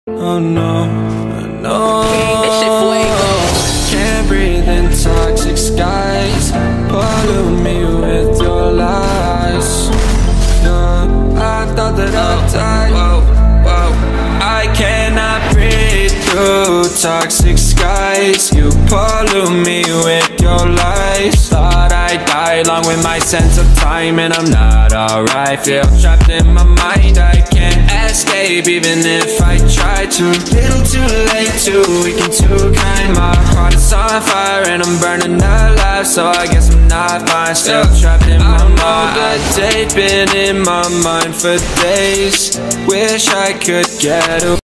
Oh no, no. Can't breathe in toxic skies. Pollute me with your lies. No, I thought that I'd die. I cannot breathe through toxic skies. You pollute me with your lies. Thought I'd die along with my sense of time, and I'm not alright. Feel trapped in my mind, I can't escape even if I try to. Little too late, too weak and too kind. My heart is on fire and I'm burning alive, so I guess I'm not fine. Still trapped in my mind. The date been in my mind for days. Wish I could get away.